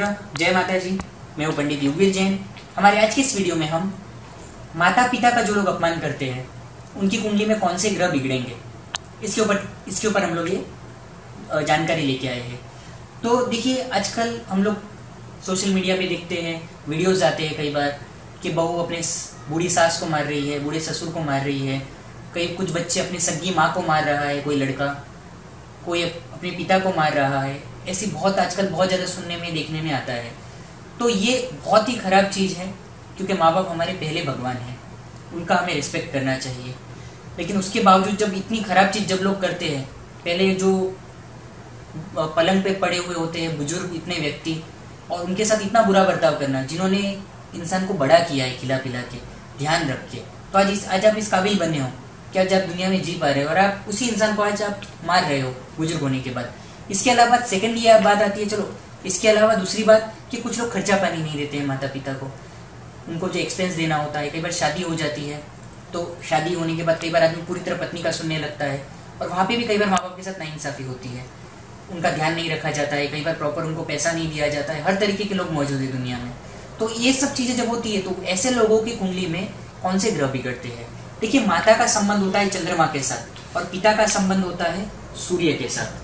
मित्र, जय माता जी। मैं हूँ पंडित युगवीर जैन। हमारे आज की इस वीडियो में हम माता पिता का जो लोग अपमान करते हैं उनकी कुंडली में कौन से ग्रह बिगड़ेंगे, इसके ऊपर हम लोग ये जानकारी लेके आए हैं। तो देखिए, आजकल हम लोग सोशल मीडिया पे देखते हैं, वीडियोस आते हैं कई बार कि बहू अपने बूढ़ी सास को मार रही है, बूढ़े ससुर को मार रही है, कई कुछ बच्चे अपनी सगी माँ को मार रहा है, कोई लड़का कोई अपने पिता को मार रहा है। ऐसी आजकल बहुत ज़्यादा सुनने में देखने में आता है। तो ये बहुत ही ख़राब चीज़ है, क्योंकि माँ बाप हमारे पहले भगवान हैं, उनका हमें रिस्पेक्ट करना चाहिए। लेकिन उसके बावजूद जब इतनी ख़राब चीज़ जब लोग करते हैं, पहले जो पलंग पे पड़े हुए होते हैं बुजुर्ग इतने व्यक्ति, और उनके साथ इतना बुरा बर्ताव करना, जिन्होंने इंसान को बड़ा किया है खिला पिला के, ध्यान रख के, तो आज आप इस काबिल बने हो कि आज आप दुनिया में जी पा रहे हो, और आप उसी इंसान को आज आप मार रहे हो बुजुर्ग होने के बाद। इसके अलावा सेकेंड ये बात आती है, चलो इसके अलावा दूसरी बात कि कुछ लोग खर्चा पानी नहीं देते हैं माता पिता को, उनको जो एक्सपेंस देना होता है। कई बार शादी हो जाती है, तो शादी होने के बाद कई बार आदमी पूरी तरह पत्नी का सुनने लगता है, और वहाँ पे भी कई बार माँ बाप के साथ नाइंसाफ़ी होती है, उनका ध्यान नहीं रखा जाता है, कई बार प्रॉपर उनको पैसा नहीं दिया जाता है। हर तरीके के लोग मौजूद है दुनिया में। तो ये सब चीज़ें जब होती है, तो ऐसे लोगों की कुंडली में कौन से ग्रह बिगड़ते हैं? देखिए, माता का संबंध होता है चंद्रमा के साथ, और पिता का संबंध होता है सूर्य के साथ।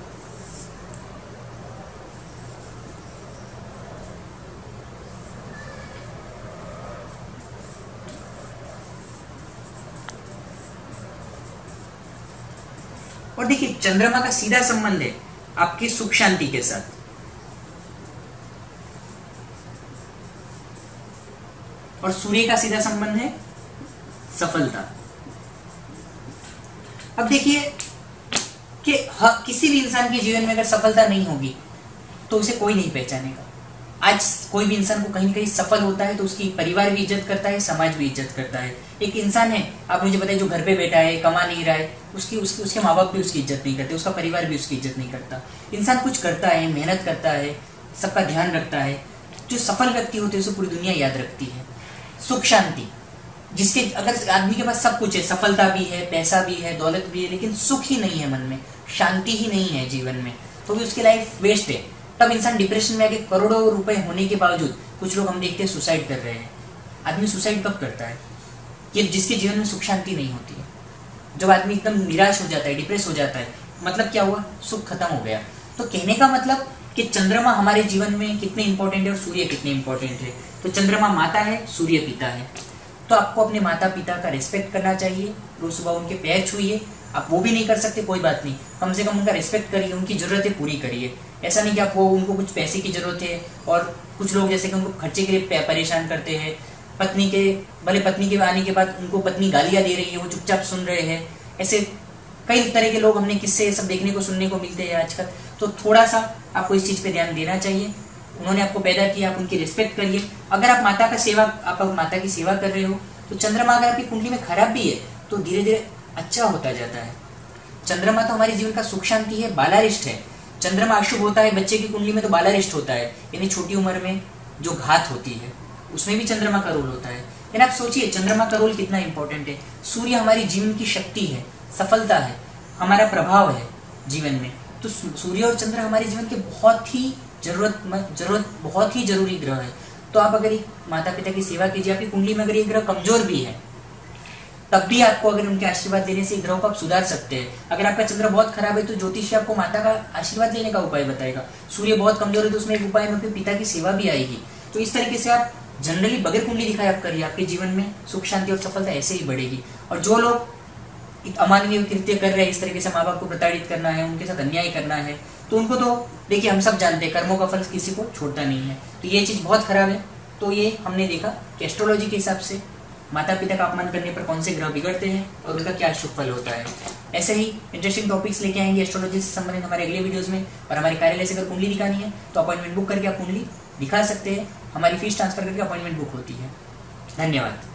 और देखिए, चंद्रमा का सीधा संबंध है आपकी सुख शांति के साथ, और सूर्य का सीधा संबंध है सफलता। अब देखिए कि किसी भी इंसान के जीवन में अगर सफलता नहीं होगी तो उसे कोई नहीं पहचानेगा। आज कोई भी इंसान को कहीं ना कहीं सफल होता है तो उसकी परिवार भी इज्जत करता है, समाज भी इज्जत करता है। एक इंसान है, आप मुझे बताइए, जो घर पे बैठा है, कमा नहीं रहा है, उसके माँ बाप भी उसकी इज्जत नहीं करते, उसका परिवार भी उसकी इज्जत नहीं करता। इंसान कुछ करता है, मेहनत करता है, सबका ध्यान रखता है, जो सफल व्यक्ति होते हैं उसे पूरी दुनिया याद रखती है। सुख शांति, जिसके अगर आदमी के पास सब कुछ है, सफलता भी है, पैसा भी है, दौलत भी है, लेकिन सुख ही नहीं है मन में, शांति ही नहीं है जीवन में, तो भी उसकी लाइफ वेस्ट है। तब इंसान डिप्रेशन में आके करोड़ों रुपए होने के बावजूद कुछ लोग हम देखते हैं सुसाइड कर रहे हैं। आदमी सुसाइड कब करता है? ये जिसके जीवन में सुख शांति नहीं होती है। जब आदमी एकदम निराश हो जाता है, डिप्रेस हो जाता है, मतलब क्या हुआ? सुख खत्म हो गया। तो कहने का मतलब कि चंद्रमा हमारे जीवन में कितने इंपॉर्टेंट है और सूर्य कितने इंपॉर्टेंट है। तो चंद्रमा माता है, सूर्य पिता है। तो आपको अपने माता पिता का रिस्पेक्ट करना चाहिए। रोज सुबह उनके पैर छूइए। आप वो भी नहीं कर सकते, कोई बात नहीं, कम से कम उनका रिस्पेक्ट करिए, उनकी ज़रूरतें पूरी करिए। ऐसा नहीं कि आपको उनको कुछ पैसे की ज़रूरत है, और कुछ लोग जैसे कि उनको खर्चे के लिए परेशान करते हैं। पत्नी के आने के बाद उनको पत्नी गालियाँ दे रही है, वो चुपचाप सुन रहे हैं। ऐसे कई तरह के लोग हमने किस्से सब देखने को सुनने को मिलते हैं आजकल। तो थोड़ा सा आपको इस चीज़ पे ध्यान देना चाहिए। उन्होंने आपको पैदा किया, आप उनकी रिस्पेक्ट करिए। अगर आप माता की सेवा कर रहे हो, तो चंद्रमा अगर आपकी कुंडली में खराब भी है तो धीरे धीरे अच्छा होता जाता है। चंद्रमा तो हमारे जीवन का सुख शांति है, बालारिष्ट है। चंद्रमा अशुभ होता है बच्चे की कुंडली में तो बालारिष्ट होता है, यानी छोटी उम्र में जो घात होती है उसमें भी चंद्रमा का रोल होता है। यानी आप सोचिए चंद्रमा का रोल कितना इंपॉर्टेंट है। सूर्य हमारी जीवन की शक्ति है, सफलता है, हमारा प्रभाव है जीवन में। तो सूर्य और चंद्र हमारे जीवन के बहुत ही जरूरी ग्रह है। तो आप अगर एक माता पिता की सेवा कीजिए, आपकी कुंडली में अगर ये ग्रह कमजोर भी है तब भी आपको अगर उनके आशीर्वाद लेने से ग्रहों को आप सुधार सकते हैं। अगर आपका चंद्र बहुत खराब है तो ज्योतिषी आपको माता का आशीर्वाद लेने का उपाय बताएगा। सूर्य बहुत कमजोर है तो उसमें एक उपाय में अपने पिता की सेवा भी आएगी। तो इस तरीके से आप जनरली बगैर कुंडली दिखाए आप करिए, आपके जीवन में सुख शांति और सफलता ऐसे ही बढ़ेगी। और जो लोग अमानवीय कृत्य कर रहे हैं, इस तरीके से माँ बाप को प्रताड़ित करना है, उनके साथ अन्याय करना है, तो उनको तो देखिए हम सब जानते हैं, कर्मों का फल किसी को छोड़ता नहीं है। तो ये चीज़ बहुत खराब है। तो ये हमने देखा कि एस्ट्रोलॉजी के हिसाब से माता पिता का अपमान करने पर कौन से ग्रह बिगड़ते हैं और उनका क्या शुभ फल होता है। ऐसे ही इंटरेस्टिंग टॉपिक्स लेके आएंगे एस्ट्रोलॉजी से संबंधित हमारे अगले वीडियोस में। और हमारे कार्यालय से अगर कुंडली दिखानी है तो अपॉइंटमेंट बुक करके आप कुंडली दिखा सकते हैं। हमारी फीस ट्रांसफर करके अपॉइंटमेंट बुक होती है। धन्यवाद।